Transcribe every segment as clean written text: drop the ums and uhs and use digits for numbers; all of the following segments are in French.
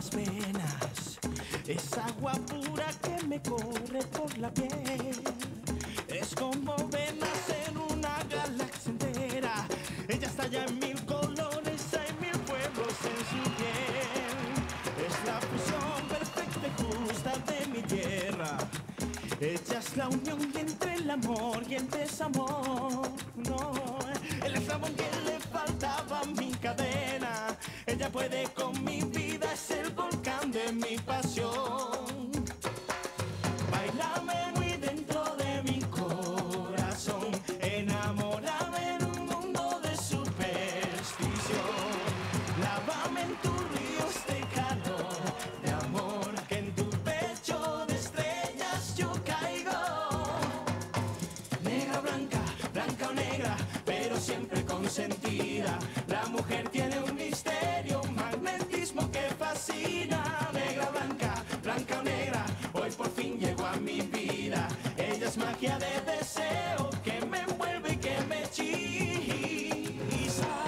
mis venas. Es agua pura que me corre por la piel. Es como venas en una galaxia entera. Ella está ya en mil colores, hay mil pueblos en su piel. Es la fusión perfecta y justa de mi tierra. Ella es la unión entre el amor y el desamor. No, el eslabón que le faltaba a mi cadena. Ella puede con mi vida, es el volcán de mi pasión. Bailame muy dentro de mi corazón, enamórame en un mundo de superstición. Lávame en tus ríos de calor, de amor, que en tu pecho de estrellas yo caigo. Negra, blanca, blanca o negra, pero siempre consentida. La mujer tiene un misterio, un magnetismo que fascina. Negra, blanca, blanca o negra, hoy por fin llegó a mi vida. Ella es magia de deseo que me envuelve y que me hechiza.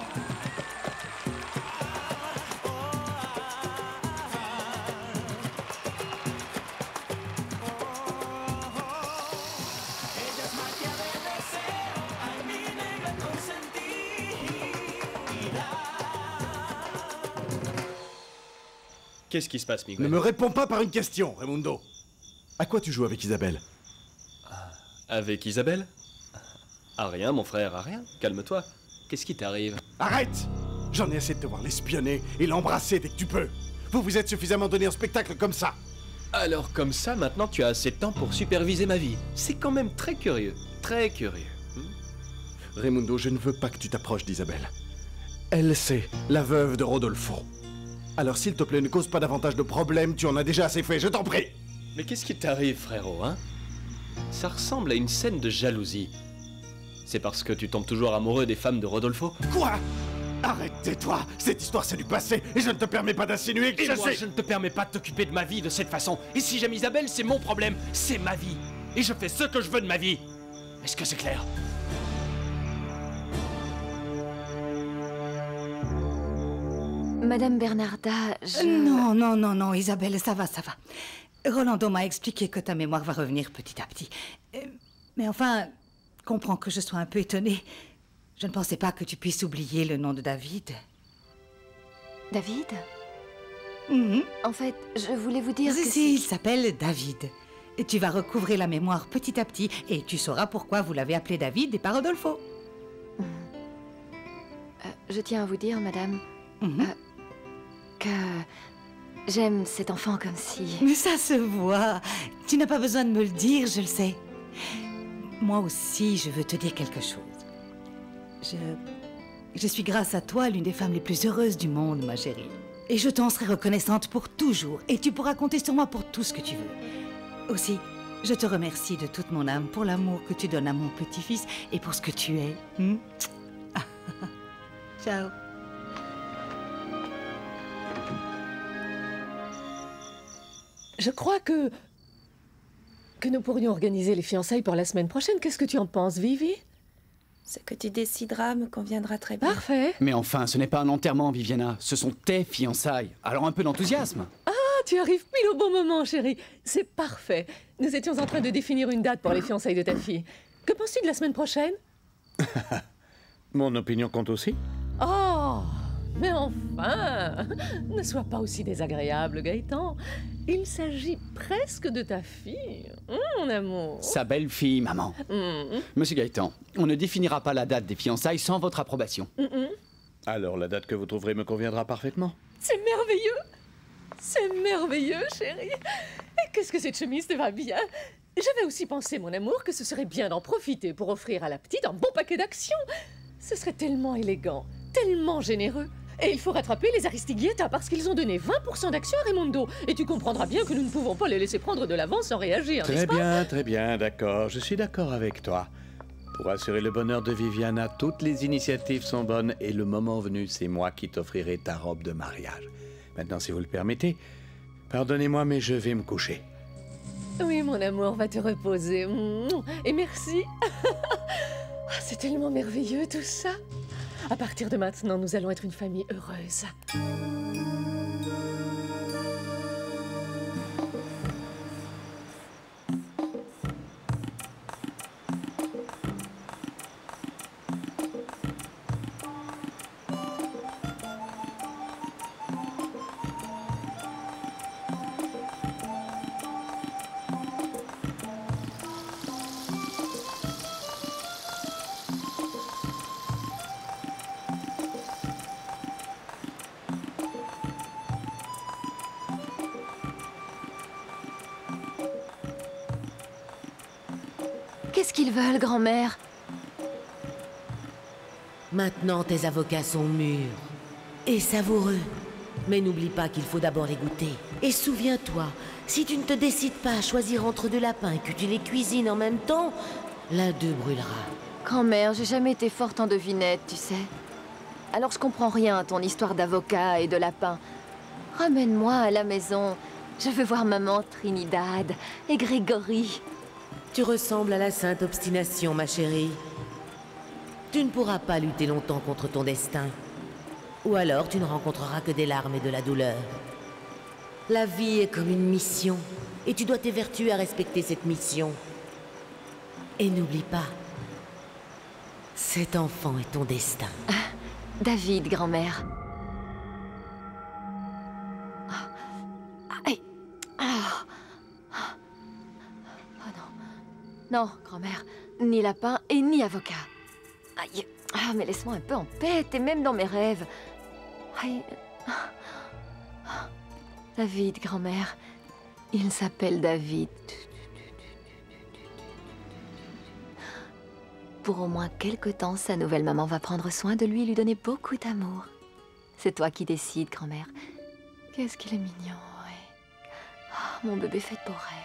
Ella es magia de deseo, ay mi negra consentida. Qu'est-ce qui se passe, Miguel? Ne me réponds pas par une question, Raimundo. À quoi tu joues avec Isabelle? Avec Isabelle? À rien, mon frère, à rien. Calme-toi. Qu'est-ce qui t'arrive? Arrête! J'en ai assez de te voir l'espionner et l'embrasser dès que tu peux. Vous vous êtes suffisamment donné un spectacle comme ça. Alors comme ça, maintenant tu as assez de temps pour superviser ma vie. C'est quand même très curieux. Très curieux. Raimundo, je ne veux pas que tu t'approches d'Isabelle. Elle, c'est la veuve de Rodolfo. Alors s'il te plaît, ne cause pas davantage de problèmes, tu en as déjà assez fait, je t'en prie. Mais qu'est-ce qui t'arrive, frérot, hein? Ça ressemble à une scène de jalousie. C'est parce que tu tombes toujours amoureux des femmes de Rodolfo? Quoi? Arrête, tais-toi. Cette histoire, c'est du passé, et je ne te permets pas d'insinuer que Et je moi, sais... je ne te permets pas de t'occuper de ma vie de cette façon. Et si j'aime Isabelle, c'est mon problème. C'est ma vie. Et je fais ce que je veux de ma vie. Est-ce que c'est clair? Madame Bernarda, Non, non, non, non, Isabelle, ça va, ça va. Rolando m'a expliqué que ta mémoire va revenir petit à petit. Mais enfin, comprends que je sois un peu étonnée. Je ne pensais pas que tu puisses oublier le nom de David. David? Mhm. En fait, je voulais vous dire que... Si, il s'appelle David. Et tu vas recouvrer la mémoire petit à petit, et tu sauras pourquoi vous l'avez appelé David et pas Rodolfo. Je tiens à vous dire, madame, Mhm. que j'aime cet enfant comme si... Mais ça se voit. Tu n'as pas besoin de me le dire, je le sais. Moi aussi, je veux te dire quelque chose. Je suis grâce à toi l'une des femmes les plus heureuses du monde, ma chérie. Et je t'en serai reconnaissante pour toujours. Et tu pourras compter sur moi pour tout ce que tu veux. Aussi, je te remercie de toute mon âme pour l'amour que tu donnes à mon petit-fils et pour ce que tu es. Ciao. Je crois que nous pourrions organiser les fiançailles pour la semaine prochaine. Qu'est-ce que tu en penses, Vivi? Ce que tu décideras me conviendra très bien. Parfait. Mais enfin, ce n'est pas un enterrement, Viviana. Ce sont tes fiançailles. Alors un peu d'enthousiasme. Ah, tu arrives pile au bon moment, chérie. C'est parfait. Nous étions en train de définir une date pour les fiançailles de ta fille. Que penses-tu de la semaine prochaine? Mon opinion compte aussi. Oh, mais enfin, ne sois pas aussi désagréable, Gaëtan. Il s'agit presque de ta fille, mon amour. Sa belle-fille, maman. Monsieur Gaëtan, on ne définira pas la date des fiançailles sans votre approbation. Alors la date que vous trouverez me conviendra parfaitement. C'est merveilleux. C'est merveilleux, chérie. Et qu'est-ce que cette chemise te va bien. J'avais aussi pensé, mon amour, que ce serait bien d'en profiter pour offrir à la petite un bon paquet d'actions. Ce serait tellement élégant, tellement généreux. Et il faut rattraper les Aristiguieta parce qu'ils ont donné 20% d'actions à Raimundo. Et tu comprendras bien que nous ne pouvons pas les laisser prendre de l'avance sans réagir, n'est-ce pas? Très bien, d'accord. Je suis d'accord avec toi. Pour assurer le bonheur de Viviana, toutes les initiatives sont bonnes et le moment venu, c'est moi qui t'offrirai ta robe de mariage. Maintenant, si vous le permettez, pardonnez-moi, mais je vais me coucher. Oui, mon amour, va te reposer. Et merci. Ah, c'est tellement merveilleux tout ça. À partir de maintenant, nous allons être une famille heureuse. Qu'est-ce qu'ils veulent, grand-mère? Maintenant, tes avocats sont mûrs et savoureux. Mais n'oublie pas qu'il faut d'abord les goûter. Et souviens-toi, si tu ne te décides pas à choisir entre deux lapins et que tu les cuisines en même temps, l'un d'eux brûlera. Grand-mère, j'ai jamais été forte en devinette, tu sais. Alors je comprends rien à ton histoire d'avocat et de lapin. Ramène-moi à la maison. Je veux voir maman Trinidad et Grégory. Tu ressembles à la sainte obstination, ma chérie. Tu ne pourras pas lutter longtemps contre ton destin. Ou alors tu ne rencontreras que des larmes et de la douleur. La vie est comme une mission, et tu dois t'évertuer à respecter cette mission. Et n'oublie pas, cet enfant est ton destin. David, grand-mère. Aïe. Oh non. Non, grand-mère. Ni lapin et ni avocat. Aïe. Ah, mais laisse-moi un peu en paix, t'es même dans mes rêves. Aïe. David, grand-mère. Il s'appelle David. Pour au moins quelque temps, sa nouvelle maman va prendre soin de lui et lui donner beaucoup d'amour. C'est toi qui décides, grand-mère. Qu'est-ce qu'il est mignon, ouais. Oh, mon bébé fait de beaux rêves.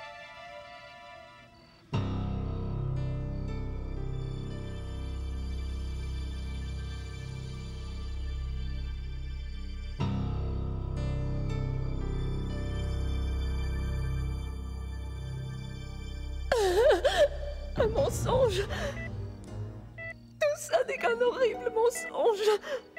Un mensonge. Tout ça n'est qu'un horrible mensonge.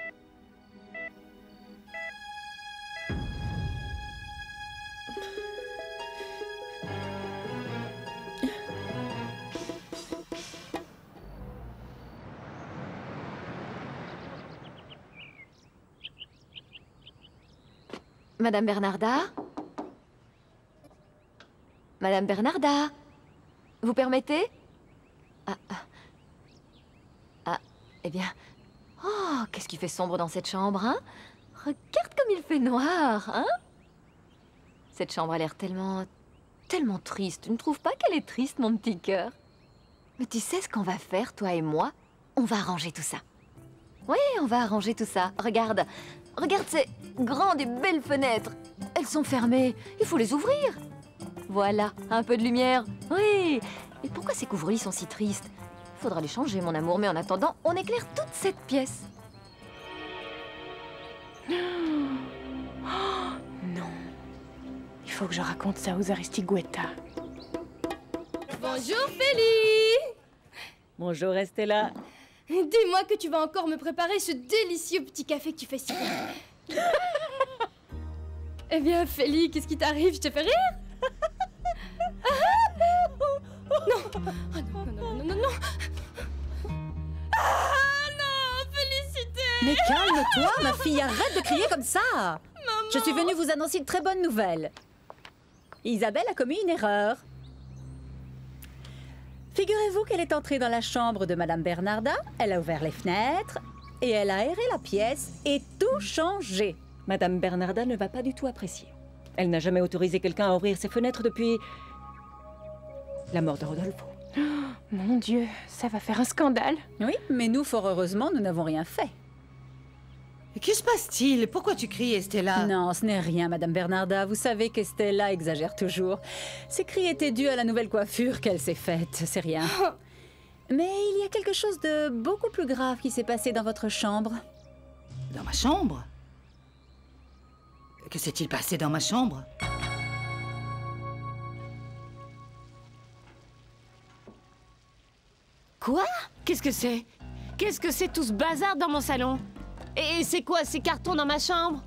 Madame Bernarda? Madame Bernarda? Vous permettez? Eh bien... Oh, qu'est-ce qui fait sombre dans cette chambre, hein? Regarde comme il fait noir, hein? Cette chambre a l'air tellement triste. Tu ne trouves pas qu'elle est triste, mon petit cœur? Mais tu sais ce qu'on va faire, toi et moi? On va arranger tout ça. Oui, on va arranger tout ça. Regarde ces grandes et belles fenêtres. Elles sont fermées. Il faut les ouvrir. Voilà, un peu de lumière. Oui. Et pourquoi ces couvre-lits sont si tristes? Il faudra les changer, mon amour. Mais en attendant, on éclaire toute cette pièce. Non. Il faut que je raconte ça aux Aristigueta. Bonjour, Feli. Bonjour, Estella. Dis-moi que tu vas encore me préparer ce délicieux petit café que tu fais si bien. Eh bien, Feli, qu'est-ce qui t'arrive? Je te fais rire? Non. Ah non, non, non, non, non. Ah non, Félicité. Mais calme-toi, ma fille, arrête de crier comme ça. Maman. Je suis venue vous annoncer une très bonne nouvelle. Isabelle a commis une erreur. Figurez-vous qu'elle est entrée dans la chambre de Madame Bernarda, elle a ouvert les fenêtres et elle a aéré la pièce et tout changé. Madame Bernarda ne va pas du tout apprécier. Elle n'a jamais autorisé quelqu'un à ouvrir ses fenêtres depuis la mort de Rodolfo. Oh, mon Dieu, ça va faire un scandale. Oui, mais nous, fort heureusement, nous n'avons rien fait. Que se passe-t-il? Pourquoi tu cries, Estella? Non, ce n'est rien, Madame Bernarda. Vous savez qu'Estella exagère toujours. Ces cris étaient dus à la nouvelle coiffure qu'elle s'est faite, c'est rien. Mais il y a quelque chose de beaucoup plus grave qui s'est passé dans votre chambre. Dans ma chambre? Que s'est-il passé dans ma chambre? Quoi? Qu'est-ce que c'est? Qu'est-ce que c'est tout ce bazar dans mon salon? Et c'est quoi ces cartons dans ma chambre?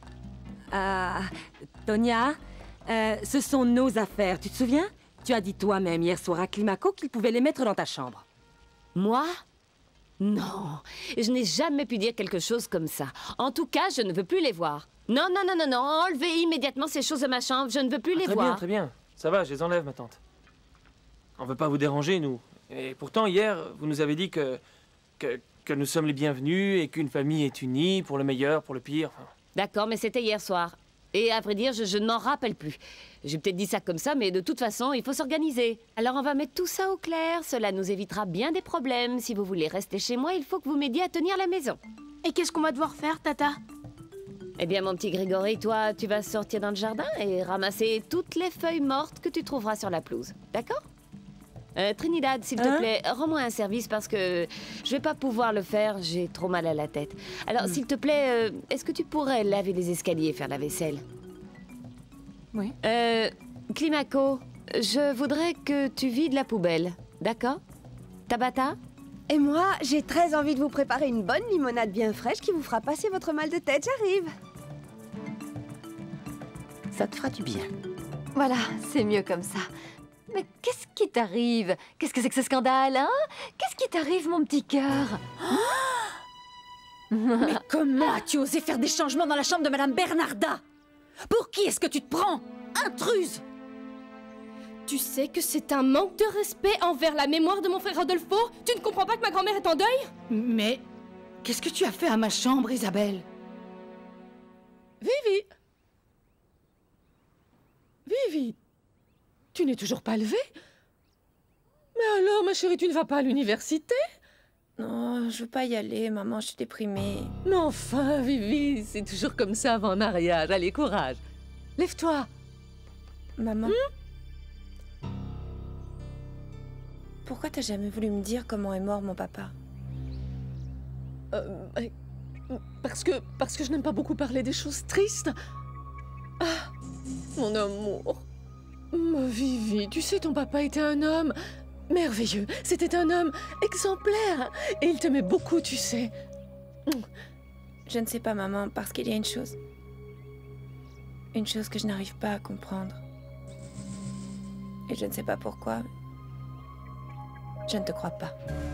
Tonia, ce sont nos affaires, tu te souviens? Tu as dit toi-même hier soir à Climaco qu'il pouvait les mettre dans ta chambre. Moi? Non, je n'ai jamais pu dire quelque chose comme ça. En tout cas, je ne veux plus les voir. Non, non, non, non, non, enlevez immédiatement ces choses de ma chambre, je ne veux plus les voir. Très bien, ça va, je les enlève, ma tante. On veut pas vous déranger, nous. Et pourtant, hier, vous nous avez dit que nous sommes les bienvenus et qu'une famille est unie pour le meilleur, pour le pire. D'accord, mais c'était hier soir. Et à vrai dire, je ne m'en rappelle plus. J'ai peut-être dit ça comme ça, mais de toute façon, il faut s'organiser. Alors on va mettre tout ça au clair, cela nous évitera bien des problèmes. Si vous voulez rester chez moi, il faut que vous m'aidiez à tenir la maison. Et qu'est-ce qu'on va devoir faire, Tata? Eh bien, mon petit Grégory, toi, tu vas sortir dans le jardin et ramasser toutes les feuilles mortes que tu trouveras sur la pelouse. D'accord? Trinidad, s'il te plaît, rends-moi un service parce que je vais pas pouvoir le faire, j'ai trop mal à la tête. Alors, s'il te plaît, est-ce que tu pourrais laver les escaliers et faire la vaisselle? Oui. Climaco, je voudrais que tu vides la poubelle, d'accord? Tabata? Et moi, j'ai très envie de vous préparer une bonne limonade bien fraîche qui vous fera passer votre mal de tête, j'arrive. Ça te fera du bien. Voilà, c'est mieux comme ça. Mais qu'est-ce qui t'arrive? Qu'est-ce que c'est que ce scandale, hein? Qu'est-ce qui t'arrive, mon petit cœur? Mais comment as-tu osé faire des changements dans la chambre de Madame Bernarda? Pour qui est-ce que tu te prends? Intruse! Tu sais que c'est un manque de respect envers la mémoire de mon frère Rodolfo? Tu ne comprends pas que ma grand-mère est en deuil? Mais qu'est-ce que tu as fait à ma chambre, Isabelle? Vivi! Vivi! Tu n'es toujours pas levée? Mais alors, ma chérie, tu ne vas pas à l'université? Non, je veux pas y aller, maman, je suis déprimée. Mais enfin, Vivi, c'est toujours comme ça avant un mariage. Allez, courage. Lève-toi. Maman? Pourquoi t'as jamais voulu me dire comment est mort mon papa? Parce que je n'aime pas beaucoup parler des choses tristes. Ah, mon amour. Ma Vivi, tu sais, ton papa était un homme merveilleux. C'était un homme exemplaire. Et il t'aimait beaucoup, tu sais. Je ne sais pas, maman, parce qu'il y a une chose. Une chose que je n'arrive pas à comprendre. Et je ne sais pas pourquoi. Je ne te crois pas.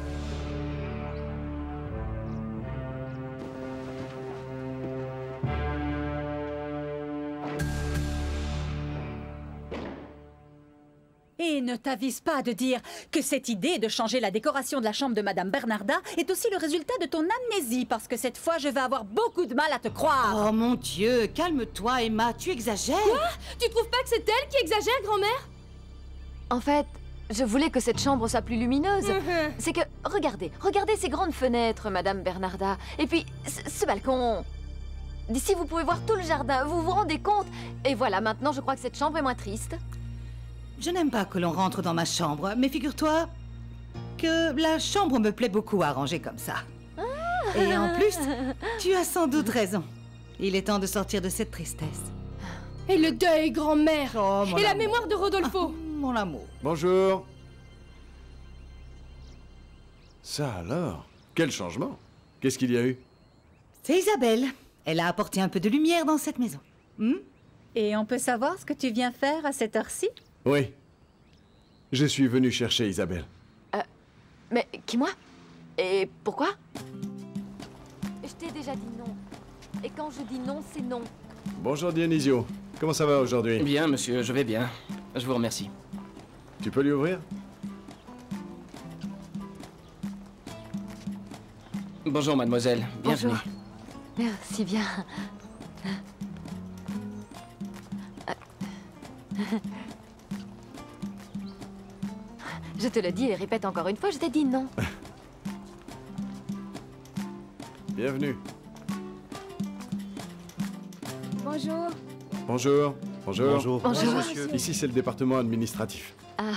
Et ne t'avise pas de dire que cette idée de changer la décoration de la chambre de Madame Bernarda est aussi le résultat de ton amnésie, parce que cette fois, je vais avoir beaucoup de mal à te croire. Oh mon Dieu, calme-toi, Emma, tu exagères. Quoi? Tu trouves pas que c'est elle qui exagère, grand-mère? En fait, je voulais que cette chambre soit plus lumineuse. C'est que, regardez ces grandes fenêtres, Madame Bernarda. Et puis, ce balcon. D'ici, vous pouvez voir tout le jardin, vous vous rendez compte? Et voilà, maintenant, je crois que cette chambre est moins triste. Je n'aime pas que l'on rentre dans ma chambre, mais figure-toi que la chambre me plaît beaucoup à ranger comme ça. Et en plus, tu as sans doute raison. Il est temps de sortir de cette tristesse. Et le deuil, grand-mère. Oh, et la mémoire de Rodolfo. Mon amour. Bonjour. Ça alors? Quel changement? Qu'est-ce qu'il y a eu? C'est Isabelle. Elle a apporté un peu de lumière dans cette maison. Et on peut savoir ce que tu viens faire à cette heure-ci? Oui. Je suis venu chercher Isabelle. Mais qui, moi? Et pourquoi? Je t'ai déjà dit non. Et quand je dis non, c'est non. Bonjour Dionisio. Comment ça va aujourd'hui? Bien, monsieur, je vais bien. Je vous remercie. Tu peux lui ouvrir? Bonjour, mademoiselle. Bienvenue. Bonjour. Merci bien. Je te le dis et répète encore une fois, je t'ai dit non. Bienvenue. Bonjour. Bonjour. Bonjour. Bonjour. Bonjour, monsieur. Ici, c'est le département administratif. Ah.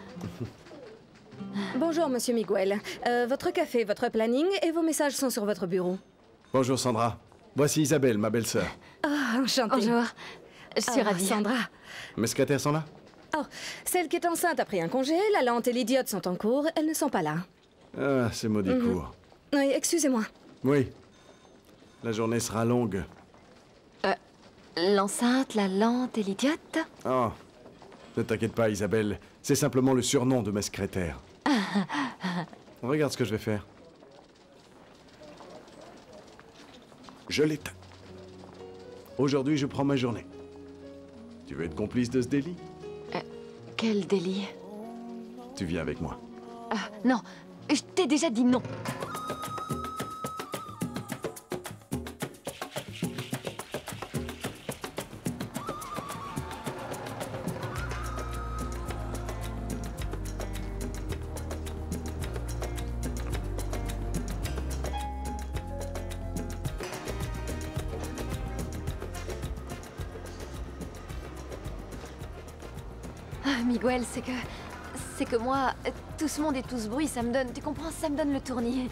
Bonjour, monsieur Miguel. Votre café, votre planning et vos messages sont sur votre bureau. Bonjour Sandra. Voici Isabelle, ma belle-sœur. Ah, enchantée. Bonjour. Je suis ravie. Sandra. Mes secrétaires sont là? Oh, celle qui est enceinte a pris un congé, la lente et l'idiote sont en cours, elles ne sont pas là. Ah, ces maudits cours. Oui, excusez-moi. Oui. La journée sera longue. L'enceinte, la lente et l'idiote? Oh, ne t'inquiète pas, Isabelle. C'est simplement le surnom de ma secrétaire. Regarde ce que je vais faire. Je l'éteins. Aujourd'hui, je prends ma journée. Tu veux être complice de ce délit? Quel délit? Tu viens avec moi. Non, je t'ai déjà dit non. Miguel, c'est que moi, tout ce monde et tout ce bruit, ça me donne, tu comprends, ça me donne le tournis.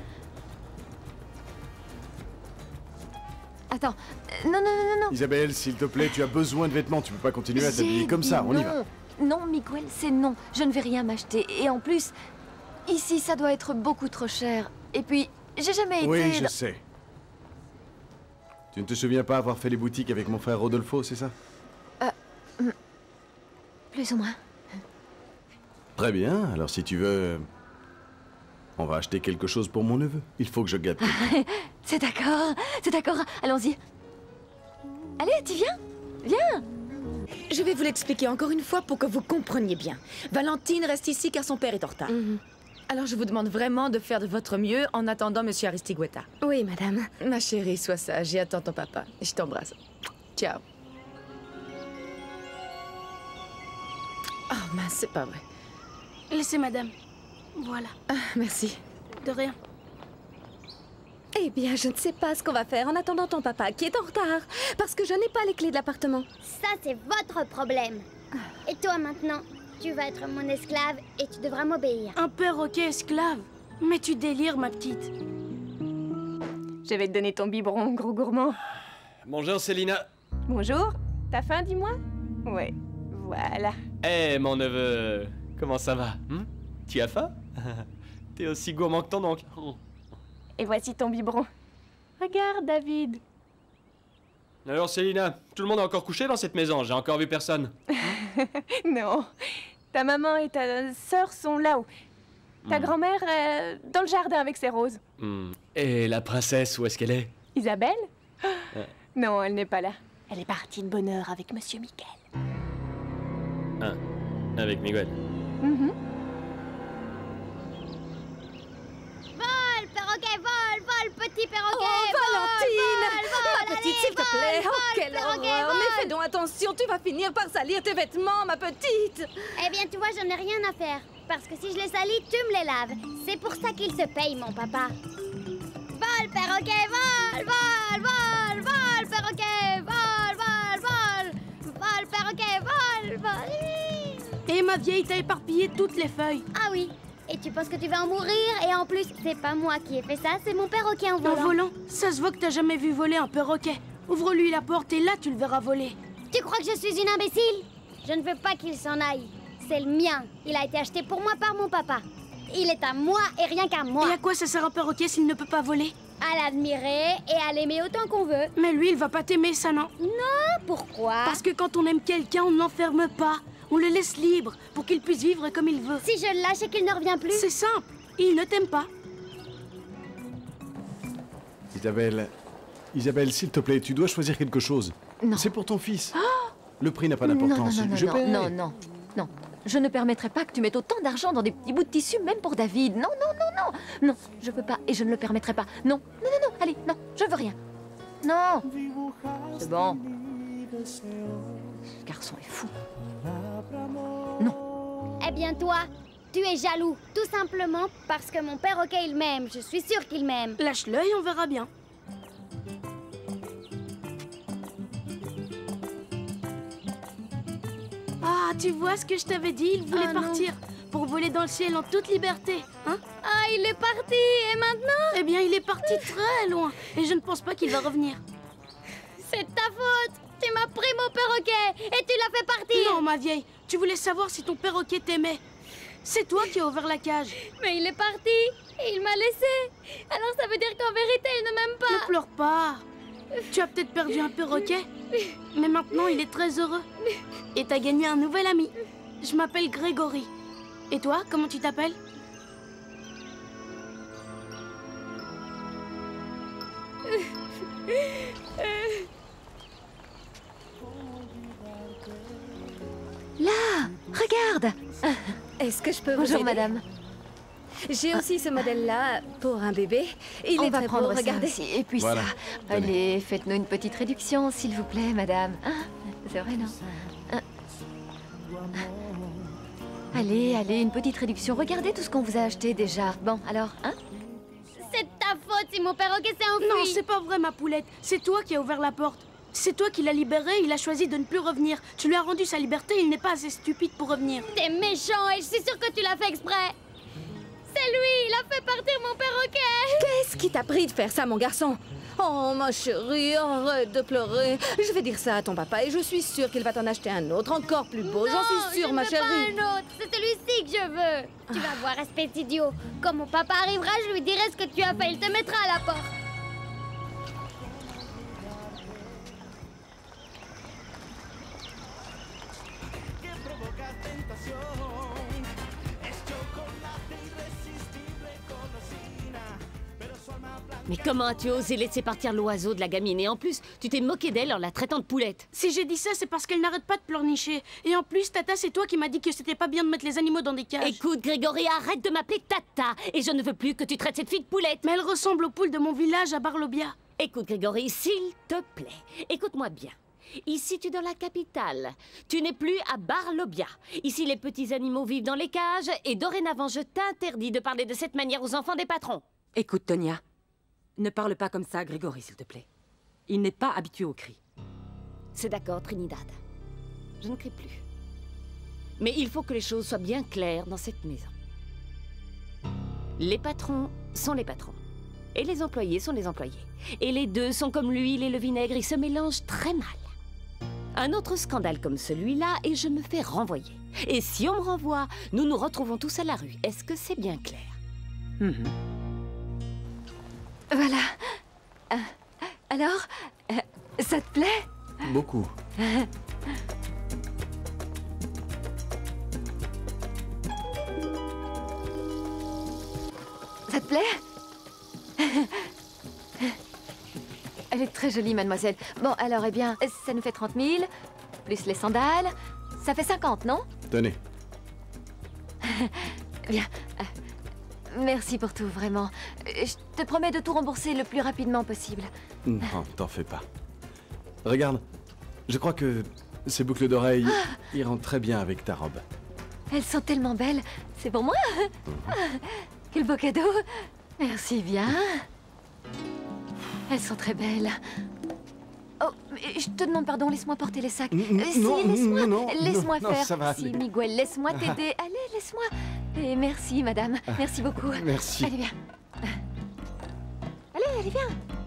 Attends, non. Isabelle, s'il te plaît, tu as besoin de vêtements, tu peux pas continuer à t'habiller comme ça, on y va. Non, Miguel, c'est non, je ne vais rien m'acheter. Et en plus, ici, ça doit être beaucoup trop cher. Et puis, j'ai jamais été... Oui, je sais. Tu ne te souviens pas avoir fait les boutiques avec mon frère Rodolfo, c'est ça? Plus ou moins. Très bien, alors si tu veux... On va acheter quelque chose pour mon neveu. Il faut que je gâte. C'est d'accord, allons-y. Allez, tu viens? Viens. Je vais vous l'expliquer encore une fois pour que vous compreniez bien. Valentine reste ici car son père est en retard. Alors je vous demande vraiment de faire de votre mieux en attendant Monsieur Aristigueta. Oui, madame. Ma chérie, sois sage et attends ton papa. Je t'embrasse. Ciao. Oh mince, c'est pas vrai. Laissez madame. Voilà. Ah, merci. De rien. Eh bien, je ne sais pas ce qu'on va faire en attendant ton papa qui est en retard. Parce que je n'ai pas les clés de l'appartement. Ça, c'est votre problème. Et toi, maintenant, tu vas être mon esclave et tu devras m'obéir. Un perroquet esclave? Mais tu délires, ma petite. Je vais te donner ton biberon, gros gourmand. Bonjour, Célina. Bonjour. T'as faim, dis-moi? Ouais. Voilà. Eh, mon neveu, comment ça va? Tu as faim? T'es aussi gourmand que ton oncle. Et voici ton biberon. Regarde, David. Alors, Célina, tout le monde est encore couché dans cette maison, j'ai encore vu personne. Non. Ta maman et ta sœur sont là-haut. Ta grand-mère dans le jardin avec ses roses. Et la princesse, où est-ce qu'elle est? Isabelle? Non, elle n'est pas là. Elle est partie de bonne heure avec Monsieur Miguel. Ah, avec Miguel. Vole, perroquet, vole, petit perroquet. Oh, Valentine! Ma petite, s'il te plaît. Oh, quelle perroquet, horreur! Mais fais donc attention, tu vas finir par salir tes vêtements, ma petite! Eh bien, tu vois, j'en ai rien à faire. Parce que si je les salis, tu me les laves. C'est pour ça qu'il se paye, mon papa. Vole, perroquet, vole, perroquet, vole, perroquet, vole. Et ma vieille, t'as éparpillé toutes les feuilles. Ah oui. Et tu penses que tu vas en mourir? Et en plus, c'est pas moi qui ai fait ça, c'est mon perroquet en volant. En volant? Ça se voit que t'as jamais vu voler un perroquet. Ouvre-lui la porte et là, tu le verras voler. Tu crois que je suis une imbécile? Je ne veux pas qu'il s'en aille. C'est le mien. Il a été acheté pour moi par mon papa. Il est à moi et rien qu'à moi. Et à quoi ça sert un perroquet s'il ne peut pas voler? À l'admirer et à l'aimer autant qu'on veut. Mais lui, il va pas t'aimer, ça, non? Non, pourquoi? Parce que quand on aime quelqu'un, on ne l'enferme pas. On le laisse libre pour qu'il puisse vivre comme il veut. Si je le lâche et qu'il ne revient plus? C'est simple. Il ne t'aime pas. Isabelle, s'il te plaît, tu dois choisir quelque chose. Non. C'est pour ton fils. Le prix n'a pas d'importance. Non. Je ne permettrai pas que tu mettes autant d'argent dans des petits bouts de tissu, même pour David. Non. Non, je peux pas et je ne le permettrai pas. Non. Allez, non, je veux rien. Non. C'est bon. Ce garçon est fou. Non. Eh bien, toi, tu es jaloux. Tout simplement parce que mon perroquet, il m'aime. Je suis sûre qu'il m'aime. Lâche l'œil, on verra bien. Ah, tu vois ce que je t'avais dit? Il voulait partir pour voler dans le ciel en toute liberté, hein? Ah, il est parti. Et maintenant? Eh bien, il est parti très loin. Et je ne pense pas qu'il va revenir. C'est ta faute. Tu m'as pris mon perroquet et tu l'as fait partir. Non, ma vieille. Tu voulais savoir si ton perroquet t'aimait. C'est toi qui as ouvert la cage. Mais il est parti et il m'a laissé. Alors ça veut dire qu'en vérité, il ne m'aime pas. Ne pleure pas. Tu as peut-être perdu un perroquet, mais maintenant il est très heureux. Et t'as gagné un nouvel ami. Je m'appelle Grégory. Et toi, comment tu t'appelles? Là, regarde. Est-ce que je peux vous Bonjour, aider? madame. J'ai aussi ce modèle-là pour un bébé. Il On est va très beau, prendre ça regardez. aussi. Et puis Voilà. ça. Allez, faites-nous une petite réduction, s'il vous plaît, madame. Hein? C'est vrai, non? Hein? Allez, une petite réduction. Regardez tout ce qu'on vous a acheté déjà. Bon, alors, hein? C'est ta faute si mon perroquet s'est enfui. Non, c'est pas vrai, ma poulette. C'est toi qui as ouvert la porte. C'est toi qui l'as libéré, il a choisi de ne plus revenir. Tu lui as rendu sa liberté, il n'est pas assez stupide pour revenir. T'es méchant et je suis sûre que tu l'as fait exprès. C'est lui, il a fait partir mon perroquet. Qu'est-ce qui t'a pris de faire ça, mon garçon? Oh, ma chérie, arrête de pleurer. Je vais dire ça à ton papa et je suis sûre qu'il va t'en acheter un autre, encore plus beau. J'en suis sûre, ma chérie. Non, pas un autre, c'est celui-ci que je veux. Tu vas voir, espèce d'idiot. Quand mon papa arrivera, je lui dirai ce que tu as fait. Il te mettra à la porte. Mais comment as-tu osé laisser partir l'oiseau de la gamine? Et en plus, tu t'es moqué d'elle en la traitant de poulette. Si j'ai dit ça, c'est parce qu'elle n'arrête pas de pleurnicher. Et en plus, Tata, c'est toi qui m'as dit que c'était pas bien de mettre les animaux dans des cages. Écoute, Grégory, arrête de m'appeler Tata. Et je ne veux plus que tu traites cette fille de poulette. Mais elle ressemble aux poules de mon village à Barlobia. Écoute, Grégory, s'il te plaît, écoute-moi bien. Ici, tu es dans la capitale. Tu n'es plus à Barlobia. Ici, les petits animaux vivent dans les cages. Et dorénavant, je t'interdis de parler de cette manière aux enfants des patrons. Écoute, Tonia. Ne parle pas comme ça à Grégory, s'il te plaît. Il n'est pas habitué aux cris. C'est d'accord, Trinidad. Je ne crie plus. Mais il faut que les choses soient bien claires dans cette maison. Les patrons sont les patrons. Et les employés sont les employés. Et les deux sont comme l'huile et le vinaigre, ils se mélangent très mal. Un autre scandale comme celui-là et je me fais renvoyer. Et si on me renvoie, nous nous retrouvons tous à la rue. Est-ce que c'est bien clair? Voilà. Alors, ça te plaît? Beaucoup. Ça te plaît? Elle est très jolie, mademoiselle. Bon, alors, eh bien, ça nous fait 30 000, plus les sandales. Ça fait 50, non? Tenez. Bien. Merci pour tout, vraiment. Je te promets de tout rembourser le plus rapidement possible. Non, t'en fais pas. Regarde, je crois que ces boucles d'oreilles iront très bien avec ta robe. Elles sont tellement belles. C'est pour moi? Quel beau cadeau. Merci bien. Elles sont très belles. Oh, mais je te demande pardon, laisse-moi porter les sacs. Laisse-moi faire. Ça va si, aller. Miguel, laisse-moi t'aider. Allez, laisse-moi. Et merci, madame. Merci beaucoup. Merci. Allez, viens. Allez, viens.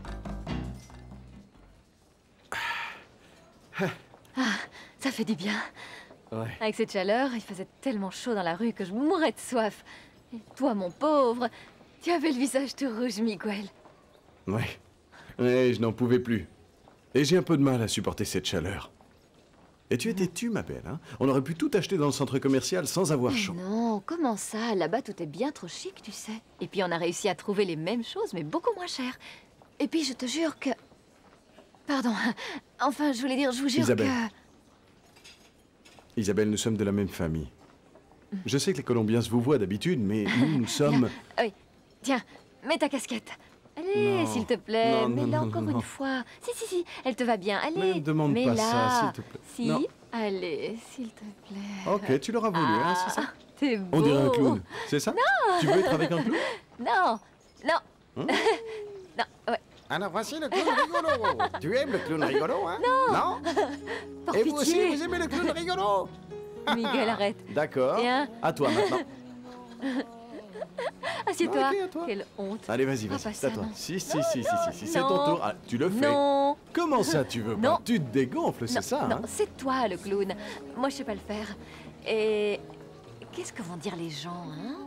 Ah, ça fait du bien. Ouais. Avec cette chaleur, il faisait tellement chaud dans la rue que je mourais de soif. Et toi, mon pauvre, tu avais le visage tout rouge, Miguel. Ouais. Ouais, je n'en pouvais plus. Et j'ai un peu de mal à supporter cette chaleur. Et tu étais tue, ma belle, hein? On aurait pu tout acheter dans le centre commercial sans avoir Mais chaud. non, comment ça? Là-bas, tout est bien trop chic, tu sais. Et puis, on a réussi à trouver les mêmes choses, mais beaucoup moins chères. Et puis, je te jure que... Pardon. Enfin, je voulais dire, je vous jure Isabelle. que... Isabelle, nous sommes de la même famille. Je sais que les Colombiens se vous voient d'habitude, mais nous sommes... Oui, tiens, mets ta casquette. Allez, Non. s'il te plaît, Non, non, mets-la non, encore non. une fois. Si, elle te va bien. Allez, Mais ne demande pas mets-la. ça, s'il te plaît. Si, Non. allez, s'il te plaît. Ok, tu l'auras voulu, hein, c'est ça? T'es beau. On dirait un clown, c'est ça? Non. Tu veux être avec un clown? Non, non. Hein? Non, ouais. Alors voici le clown rigolo. Tu aimes le clown rigolo, hein? Non. Par Et vous aussi, pitié. vous aimez le clown rigolo? Miguel, arrête. D'accord. Viens. À toi maintenant. Assieds-toi. Ok, à toi. Quelle honte. Allez, vas-y, Ah, vas-y, pas c'est à ça, toi. non. Si, Non, c'est ton non. tour. Ah, tu le fais. Non. Comment ça, tu veux Non. pas? Tu te dégonfles, c'est Non, ça, non, hein? c'est toi le clown. Moi, je sais pas le faire. Et qu'est-ce que vont dire les gens, hein?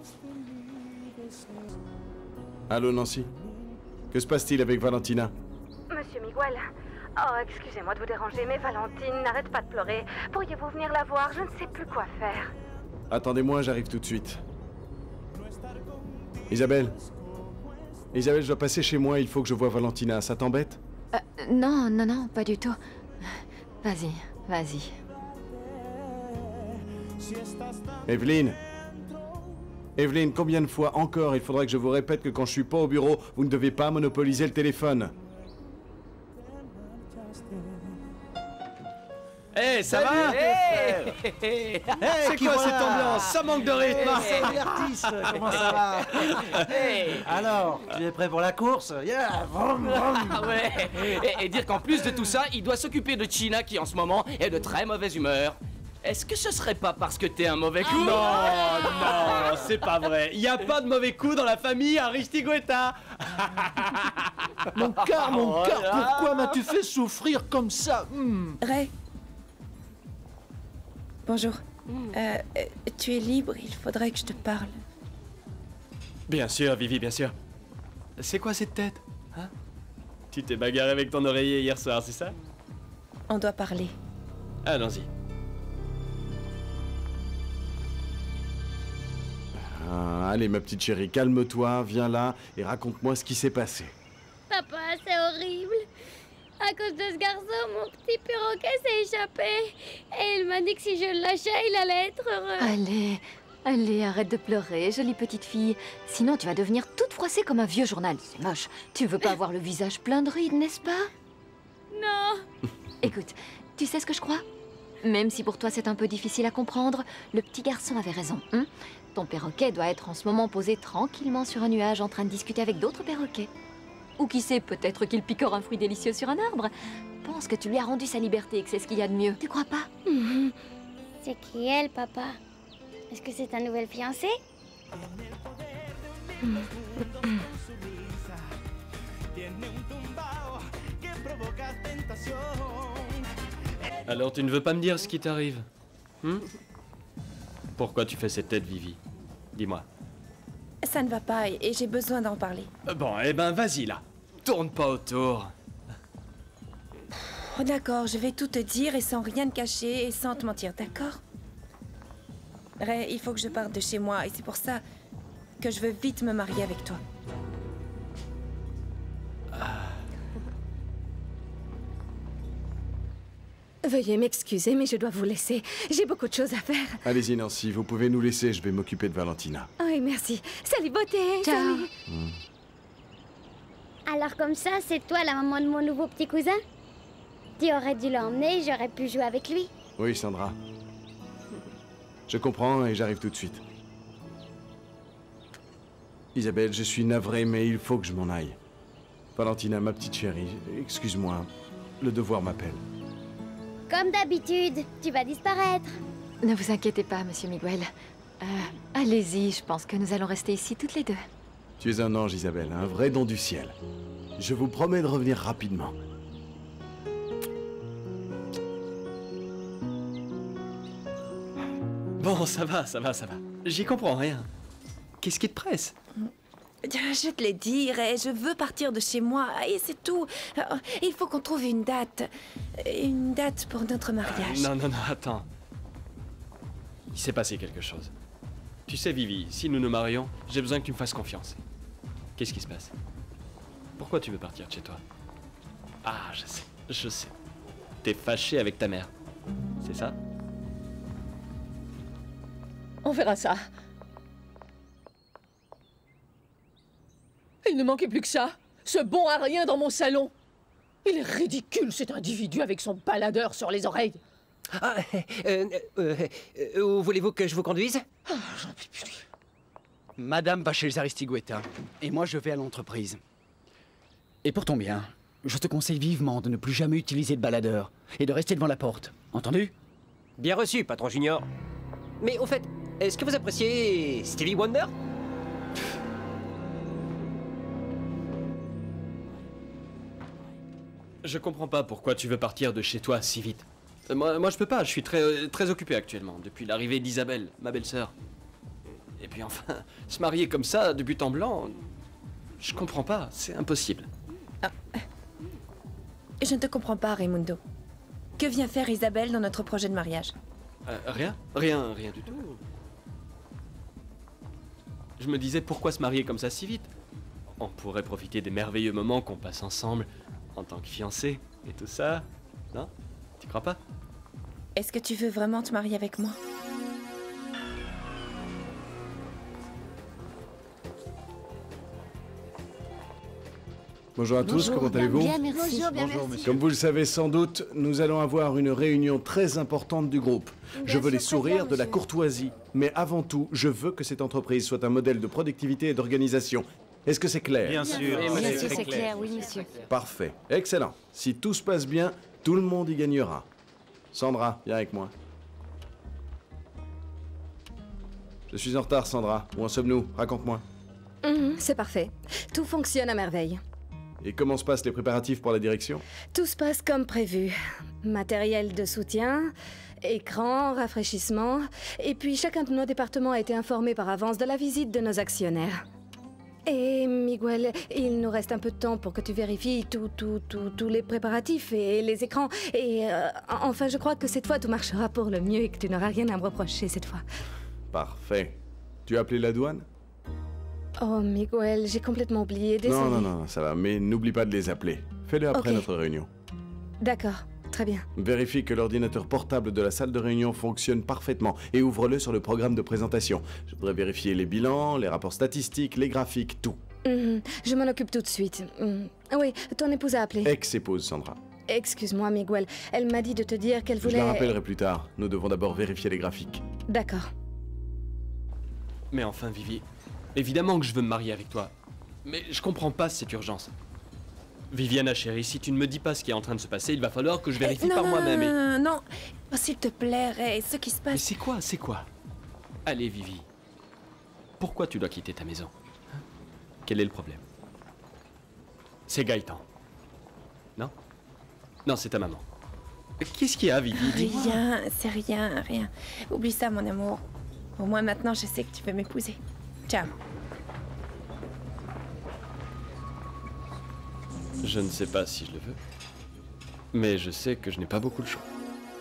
Allô, Nancy? Que se passe-t-il avec Valentina? Monsieur Miguel, oh, excusez-moi de vous déranger, mais Valentine n'arrête pas de pleurer. Pourriez-vous venir la voir? Je ne sais plus quoi faire. Attendez-moi, j'arrive tout de suite. Isabelle? Isabelle, je dois passer chez moi, il faut que je voie Valentina. Ça t'embête? Non, pas du tout. Vas-y. Evelyne? Evelyne, combien de fois encore il faudrait que je vous répète que quand je suis pas au bureau, vous ne devez pas monopoliser le téléphone? Eh, ça va? Hey, C'est qui quoi voilà? cette ambiance? Ça manque de rythme. Salut Artis, comment ça va? Alors, tu es prêt pour la course? Yeah, vroom, vroom. Ah ouais. Et dire qu'en plus de tout ça, il doit s'occuper de China qui en ce moment est de très mauvaise humeur. Est-ce que ce serait pas parce que t'es un mauvais coup? Non, non, c'est pas vrai. Il y a pas de mauvais coup dans la famille Aristigueta. Mon cœur, pourquoi m'as-tu fait souffrir comme ça? Ray. Bonjour. Tu es libre, il faudrait que je te parle. Bien sûr, Vivi, bien sûr. C'est quoi cette tête? Hein? Tu t'es bagarré avec ton oreiller hier soir, c'est ça? On doit parler. Allons-y. Ah, allez, ma petite chérie, calme-toi, viens là et raconte-moi ce qui s'est passé. Papa, c'est horrible. À cause de ce garçon, mon petit perroquet s'est échappé. Et il m'a dit que si je le lâchais, il allait être heureux. Allez, allez, arrête de pleurer, jolie petite fille. Sinon, tu vas devenir toute froissée comme un vieux journal. C'est moche. Tu veux pas avoir le visage plein de rides, n'est-ce pas? Non. Écoute, tu sais ce que je crois? Même si pour toi c'est un peu difficile à comprendre, le petit garçon avait raison. Hein? Ton perroquet doit être en ce moment posé tranquillement sur un nuage en train de discuter avec d'autres perroquets. Ou qui sait, peut-être qu'il picore un fruit délicieux sur un arbre. Pense que tu lui as rendu sa liberté et que c'est ce qu'il y a de mieux. Tu crois pas? C'est qui elle, papa? Est-ce que c'est ta nouvelle fiancée? Alors tu ne veux pas me dire ce qui t'arrive? Pourquoi tu fais cette tête, Vivi? Dis-moi. Ça ne va pas et j'ai besoin d'en parler. Bon, eh ben vas-y là. Tourne pas autour. Oh, d'accord, je vais tout te dire et sans rien te cacher et sans te mentir, d'accord? Ray, il faut que je parte de chez moi et c'est pour ça que je veux vite me marier avec toi. Veuillez m'excuser, mais je dois vous laisser. J'ai beaucoup de choses à faire. Allez-y, Nancy, vous pouvez nous laisser, je vais m'occuper de Valentina. Oui, merci. Salut, beauté. Ciao. Salut. Alors comme ça, c'est toi la maman de mon nouveau petit cousin? Tu aurais dû l'emmener, j'aurais pu jouer avec lui. Oui, Sandra. Je comprends et j'arrive tout de suite. Isabelle, je suis navré, mais il faut que je m'en aille. Valentina, ma petite chérie, excuse-moi, le devoir m'appelle. Comme d'habitude, tu vas disparaître. Ne vous inquiétez pas, monsieur Miguel. Allez-y, je pense que nous allons rester ici toutes les deux. Tu es un ange, Isabelle, un vrai don du ciel. Je vous promets de revenir rapidement. Bon, ça va, ça va, ça va. J'y comprends rien. Qu'est-ce qui te presse? Je te l'ai dit, Ray, je veux partir de chez moi et c'est tout. Il faut qu'on trouve une date. Une date pour notre mariage. Non, non, non, attends. Il s'est passé quelque chose. Tu sais, Vivi, si nous nous marions, j'ai besoin que tu me fasses confiance. Qu'est-ce qui se passe? Pourquoi tu veux partir de chez toi? Ah, je sais, je sais. T'es fâché avec ta mère. C'est ça? On verra ça. Il ne manquait plus que ça. Ce bon à rien dans mon salon. Il est ridicule, cet individu avec son baladeur sur les oreilles. Ah, où voulez-vous que je vous conduise? J'en peux plus. Madame va chez les Aristigueta, et moi je vais à l'entreprise. Et pour ton bien, je te conseille vivement de ne plus jamais utiliser de baladeur, et de rester devant la porte. Entendu? Bien reçu, patron Junior. Mais au fait, est-ce que vous appréciez Stevie Wonder? Je comprends pas pourquoi tu veux partir de chez toi si vite. Moi je peux pas, je suis très occupé actuellement, depuis l'arrivée d'Isabelle, ma belle-sœur. Et puis enfin, se marier comme ça, de but en blanc, je comprends pas, c'est impossible. Je ne te comprends pas, Raimundo. Que vient faire Isabelle dans notre projet de mariage? Rien du tout. Je me disais pourquoi se marier comme ça si vite? On pourrait profiter des merveilleux moments qu'on passe ensemble, en tant que fiancés, et tout ça, non? Tu crois pas? Est-ce que tu veux vraiment te marier avec moi? Bonjour à tous, comment allez-vous? Bien, merci. Bonjour, bien, merci. Comme vous le savez sans doute, nous allons avoir une réunion très importante du groupe. Je veux les sourires, de la courtoisie, mais avant tout, je veux que cette entreprise soit un modèle de productivité et d'organisation. Est-ce que c'est clair? Bien sûr. Bien sûr, c'est clair, oui, monsieur. Parfait, excellent. Si tout se passe bien, tout le monde y gagnera. Sandra, viens avec moi. Je suis en retard, Sandra. Où en sommes-nous? Raconte-moi. C'est parfait. Tout fonctionne à merveille. Et comment se passent les préparatifs pour la direction? Tout se passe comme prévu. Matériel de soutien, écran, rafraîchissement, et puis chacun de nos départements a été informé par avance de la visite de nos actionnaires. Et Miguel, il nous reste un peu de temps pour que tu vérifies tous les préparatifs et les écrans. Et enfin, je crois que cette fois tout marchera pour le mieux et que tu n'auras rien à me reprocher cette fois. Parfait. Tu as appelé la douane? Oh, Miguel, j'ai complètement oublié, désolé. Non, ça va, mais n'oublie pas de les appeler. Fais-le après notre réunion. D'accord, très bien. Vérifie que l'ordinateur portable de la salle de réunion fonctionne parfaitement et ouvre-le sur le programme de présentation. Je voudrais vérifier les bilans, les rapports statistiques, les graphiques, tout. Je m'en occupe tout de suite. Oui, ton épouse a appelé. Ex-épouse, Sandra. Excuse-moi, Miguel. Elle m'a dit de te dire qu'elle voulait... Je la rappellerai plus tard. Nous devons d'abord vérifier les graphiques. D'accord. Mais enfin, Vivi, évidemment que je veux me marier avec toi. Mais je comprends pas cette urgence. Viviana, chérie, si tu ne me dis pas ce qui est en train de se passer, il va falloir que je vérifie par moi-même. Non, oh, s'il te plaît, Ray, ce qui se passe... Mais c'est quoi? Allez, Vivi. Pourquoi tu dois quitter ta maison? Hein? Quel est le problème? C'est Gaëtan. Non? Non, c'est ta maman. Qu'est-ce qu'il y a, Vivi? Dis-moi. Rien, c'est rien. Oublie ça, mon amour. Au moins maintenant, je sais que tu veux m'épouser. Ciao. Je ne sais pas si je le veux, mais je sais que je n'ai pas beaucoup de choix.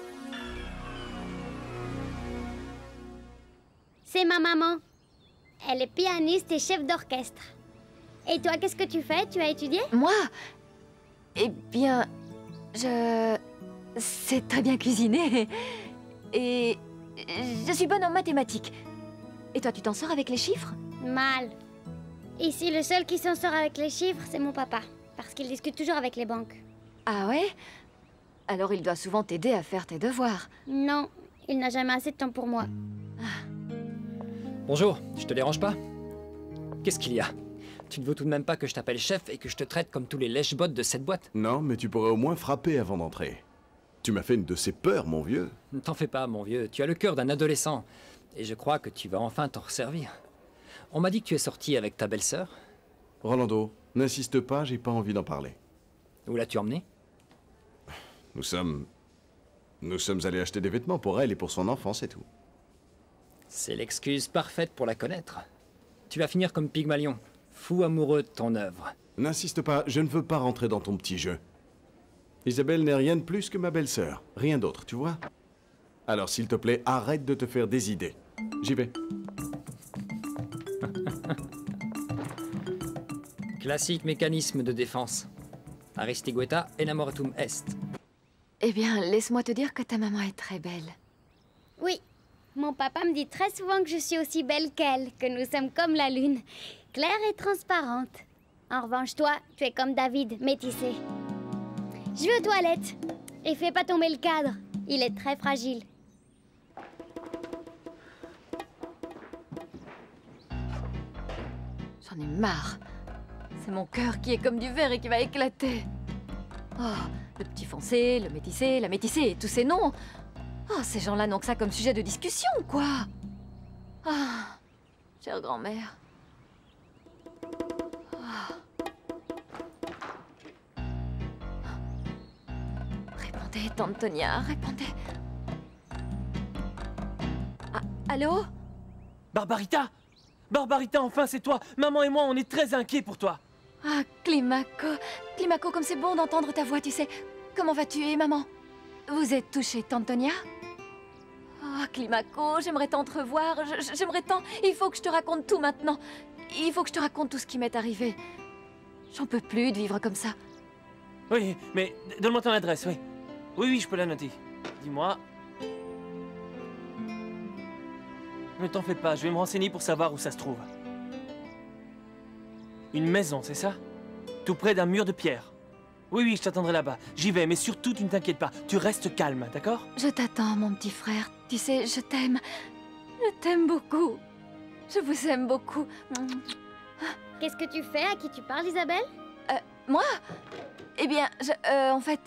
C'est ma maman. Elle est pianiste et chef d'orchestre. Et toi, qu'est-ce que tu fais? Tu as étudié? Moi? Eh bien, je sais très bien cuisiner. Et je suis bonne en mathématiques. Et toi, tu t'en sors avec les chiffres? Mal. Ici, le seul qui s'en sort avec les chiffres, c'est mon papa. Parce qu'il discute toujours avec les banques. Ah ouais? Alors il doit souvent t'aider à faire tes devoirs. Non, il n'a jamais assez de temps pour moi. Bonjour, je te dérange pas? Qu'est-ce qu'il y a? Tu ne veux tout de même pas que je t'appelle chef et que je te traite comme tous les lèche-bottes de cette boîte? Non, mais tu pourrais au moins frapper avant d'entrer. Tu m'as fait une de ces peurs, mon vieux. Ne t'en fais pas, mon vieux. Tu as le cœur d'un adolescent. Et je crois que tu vas enfin t'en resservir. On m'a dit que tu es sorti avec ta belle-sœur. Rolando, n'insiste pas, j'ai pas envie d'en parler. Où l'as-tu emmenée? Nous sommes allés acheter des vêtements pour elle et pour son enfant, c'est tout. C'est l'excuse parfaite pour la connaître. Tu vas finir comme Pygmalion, fou amoureux de ton œuvre. N'insiste pas, je ne veux pas rentrer dans ton petit jeu. Isabelle n'est rien de plus que ma belle-sœur, rien d'autre, tu vois? Alors s'il te plaît, arrête de te faire des idées. J'y vais. Classique mécanisme de défense. Aristigueta enamoratum est. Eh bien, laisse-moi te dire que ta maman est très belle. Oui, mon papa me dit très souvent que je suis aussi belle qu'elle, que nous sommes comme la lune, claire et transparente. En revanche, toi, tu es comme David, métissé. Je vais aux toilettes. Et fais pas tomber le cadre, il est très fragile. J'en ai marre. C'est mon cœur qui est comme du verre et qui va éclater. Oh, le petit foncé, le métissé, la métissée et tous ces noms. Oh, ces gens-là n'ont que ça comme sujet de discussion, quoi. Ah, chère grand-mère. Répondez, tante Tonia, répondez. Ah, allô? Barbarita! Barbarita, enfin, c'est toi! Maman et moi, on est très inquiets pour toi! Ah, Climaco. Climaco, comme c'est bon d'entendre ta voix, tu sais. Comment vas-tu, et maman? Vous êtes touchée, tante Tonia? Ah, Climaco, j'aimerais tant te revoir. J'aimerais tant... Il faut que je te raconte tout maintenant. Il faut que je te raconte tout ce qui m'est arrivé. J'en peux plus de vivre comme ça. Oui, mais donne-moi ton adresse, oui. Oui, je peux la noter. Dis-moi. Ne t'en fais pas, je vais me renseigner pour savoir où ça se trouve. Une maison, c'est ça? tout près d'un mur de pierre. Oui, oui, je t'attendrai là-bas. J'y vais, mais surtout, tu ne t'inquiètes pas. Tu restes calme, d'accord? Je t'attends, mon petit frère. Tu sais, je t'aime. Je t'aime beaucoup. Je vous aime beaucoup. Qu'est-ce que tu fais? À qui tu parles, Isabelle? Moi? Eh bien, en fait,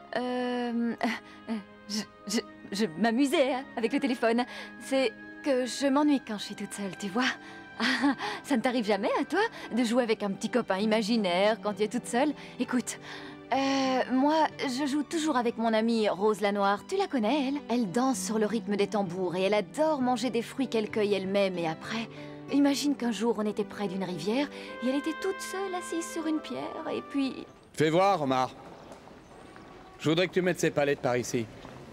je m'amusais hein, avec le téléphone. C'est que je m'ennuie quand je suis toute seule, tu vois. Ça ne t'arrive jamais, à toi, de jouer avec un petit copain imaginaire quand tu es toute seule? Écoute, moi, je joue toujours avec mon amie Rose la Noire. Tu la connais, elle? Elle danse sur le rythme des tambours et elle adore manger des fruits qu'elle cueille elle-même. Et après, imagine qu'un jour, on était près d'une rivière et elle était toute seule assise sur une pierre et puis... Fais voir, Omar. Je voudrais que tu mettes ces palettes par ici.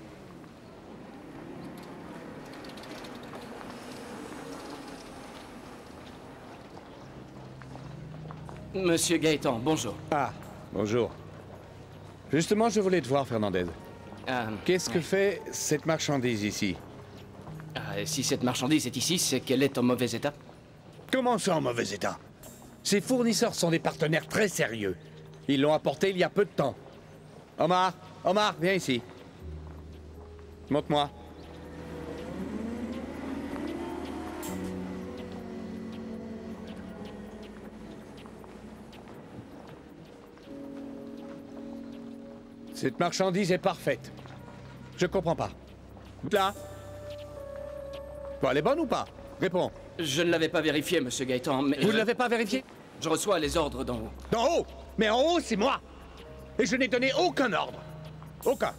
Monsieur Gaëtan, bonjour. Ah, bonjour. Justement, je voulais te voir, Fernandez. Qu'est-ce que fait cette marchandise ici? Si cette marchandise est ici, c'est qu'elle est en mauvais état. Comment ça, en mauvais état? Ces fournisseurs sont des partenaires très sérieux. Ils l'ont apporté il y a peu de temps. Omar, viens ici. Montre-moi. Cette marchandise est parfaite. Je comprends pas. Là. Bon, elle est bonne ou pas? Réponds. Je ne l'avais pas vérifié, monsieur Gaëtan, mais... Vous ne l'avez pas vérifié? Je reçois les ordres d'en haut. D'en haut? Mais en haut, c'est moi. Et je n'ai donné aucun ordre. Aucun.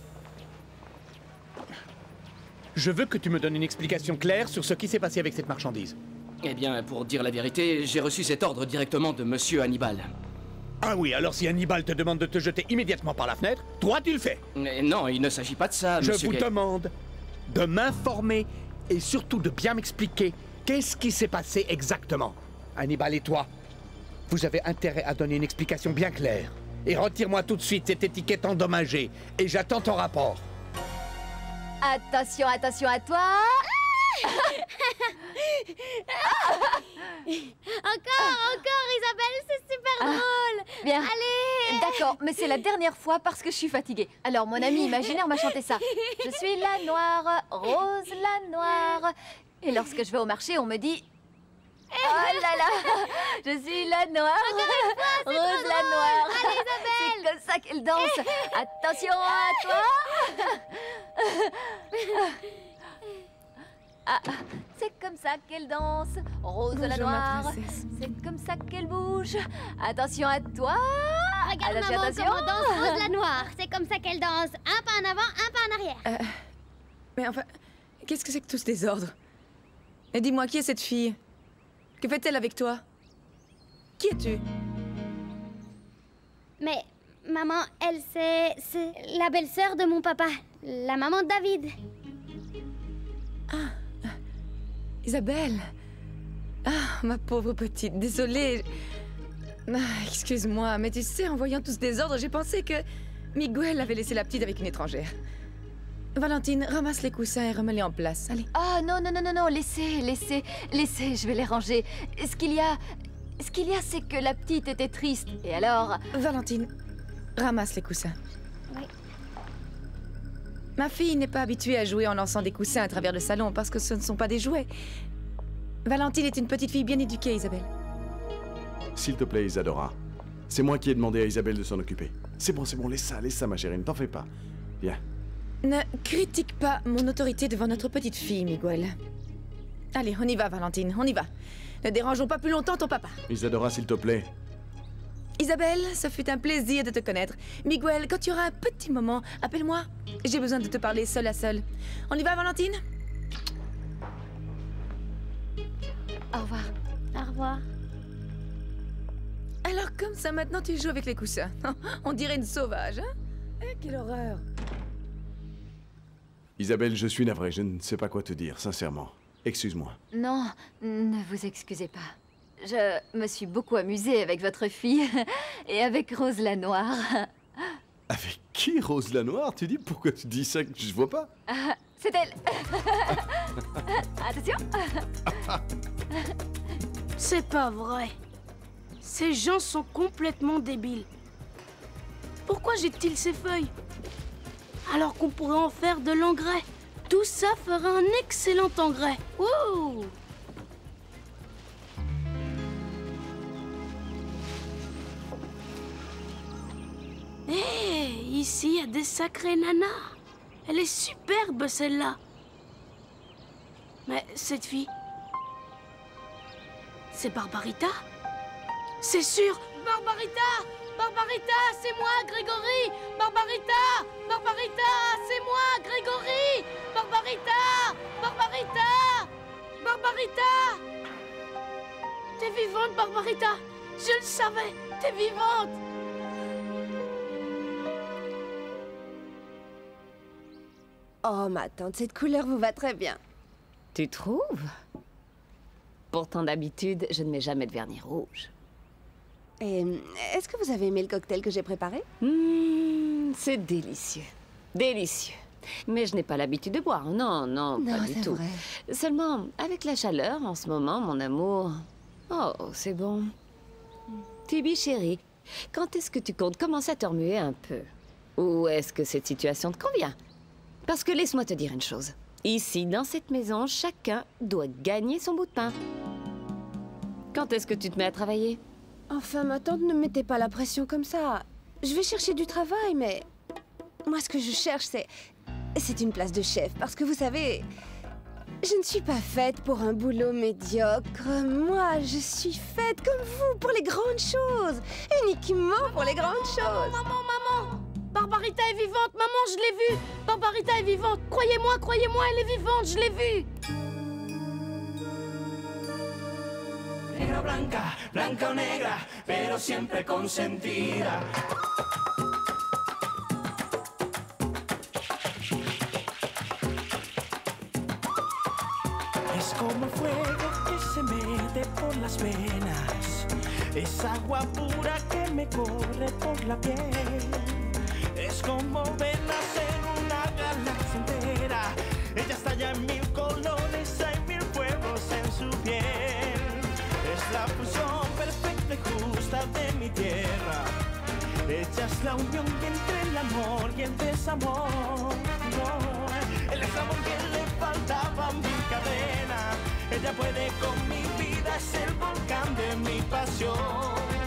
Je veux que tu me donnes une explication claire sur ce qui s'est passé avec cette marchandise. Eh bien, pour dire la vérité, j'ai reçu cet ordre directement de monsieur Hannibal. Ah oui, alors si Hannibal te demande de te jeter immédiatement par la fenêtre, toi tu le fais. Mais non, il ne s'agit pas de ça, monsieur. Je vous demande de m'informer et surtout de bien m'expliquer qu'est-ce qui s'est passé exactement. Hannibal et toi, vous avez intérêt à donner une explication bien claire. Et retire-moi tout de suite cette étiquette endommagée. Et j'attends ton rapport. Attention, attention à toi. Encore, Isabelle, c'est super drôle. Bien. Allez. D'accord, mais c'est la dernière fois parce que je suis fatiguée. Alors, mon ami imaginaire m'a chanté ça. Je suis la noire, Rose la Noire. Et lorsque je vais au marché, on me dit... Oh là là, je suis la Noire, Rose la Noire. Allez, Isabelle. C'est comme ça qu'elle danse. Attention à toi. Ah, c'est comme ça qu'elle danse, Rose la Bonjour, ma Noire. princesse. C'est comme ça qu'elle bouge. Attention à toi. Regarde Attention, maman attention. comment danse Rose la Noire. C'est comme ça qu'elle danse. Un pas en avant, un pas en arrière. Mais enfin, qu'est-ce que c'est que tous ces ordres? Et dis-moi, qui est cette fille? Que fait-elle avec toi? Qui es-tu? Mais maman, elle, c'est la belle-sœur de mon papa. La maman de David. Isabelle. Ah, ma pauvre petite, désolée. Ah, excuse-moi, mais tu sais, en voyant tous ces désordres, j'ai pensé que Miguel avait laissé la petite avec une étrangère. Valentine, ramasse les coussins et remets-les en place, allez. Ah non, non, non, non, non, laissez, je vais les ranger. Ce qu'il y a, c'est que la petite était triste, et alors... Valentine, ramasse les coussins. Oui. Ma fille n'est pas habituée à jouer en lançant des coussins à travers le salon parce que ce ne sont pas des jouets. Valentine est une petite fille bien éduquée, Isabelle. S'il te plaît, Isadora. C'est moi qui ai demandé à Isabelle de s'en occuper. C'est bon, laisse ça, ma chérie, ne t'en fais pas. Viens. Ne critique pas mon autorité devant notre petite fille, Miguel. Allez, on y va, Valentine, on y va. Ne dérangeons pas plus longtemps ton papa. Isadora, s'il te plaît. Isabelle, ce fut un plaisir de te connaître. Miguel, quand tu auras un petit moment, appelle-moi. J'ai besoin de te parler seul à seul. On y va, Valentine? Au revoir. Au revoir. Alors, comme ça, maintenant, tu joues avec les coussins. On dirait une sauvage, hein? Quelle horreur. Isabelle, je suis navré, je ne sais pas quoi te dire, sincèrement. Excuse-moi. Non, ne vous excusez pas. Je me suis beaucoup amusée avec votre fille et avec Rose la Noire. Avec qui, Rose la Noire? Tu dis, pourquoi tu dis ça que je vois pas? C'est elle. Attention. C'est pas vrai. Ces gens sont complètement débiles. Pourquoi jette-t-il ces feuilles? Alors qu'on pourrait en faire de l'engrais. Tout ça ferait un excellent engrais. Wouh! Hé, ici, il y a des sacrées nanas. Elle est superbe, celle-là. Mais cette fille... C'est Barbarita? C'est sûr! Barbarita! Barbarita, c'est moi, Grégory! Barbarita! Barbarita, c'est moi, Grégory! Barbarita! Barbarita! Barbarita! T'es vivante, Barbarita! Je le savais! T'es vivante! Oh, ma tante, cette couleur vous va très bien. Tu trouves? Pourtant, d'habitude, je ne mets jamais de vernis rouge. Et est-ce que vous avez aimé le cocktail que j'ai préparé? C'est délicieux. Délicieux. Mais je n'ai pas l'habitude de boire. Non, non, pas du tout. Vrai. Seulement, avec la chaleur, en ce moment, mon amour... Oh, c'est bon. Tibi, chérie, quand est-ce que tu comptes commencer à te remuer un peu? Ou est-ce que cette situation te convient? Parce que laisse-moi te dire une chose. Ici, dans cette maison, chacun doit gagner son bout de pain. Quand est-ce que tu te mets à travailler? Enfin, ma tante, ne mettez pas la pression comme ça. Je vais chercher du travail, mais... Moi, ce que je cherche, c'est une place de chef. Parce que vous savez, je ne suis pas faite pour un boulot médiocre. Moi, je suis faite comme vous, pour les grandes choses. Uniquement pour les grandes choses. Maman! Barbarita est vivante, maman, je l'ai vue. Barbarita est vivante. Croyez-moi, elle est vivante, je l'ai vue. Negra blanca, blanca o negra, pero siempre consentida. Es como el fuego que se mete por las venas, es agua pura que me corre por la piel. Es como ver nacer una galaxia entera. Ella está ya en 1000 colores, hay 1000 fuegos en su piel. Es la fusión perfecta y justa de mi tierra. Ella es la unión entre el amor y el desamor. No, el desamor que le faltaba mi cadena. Ella puede con mi vida, es el volcán de mi pasión.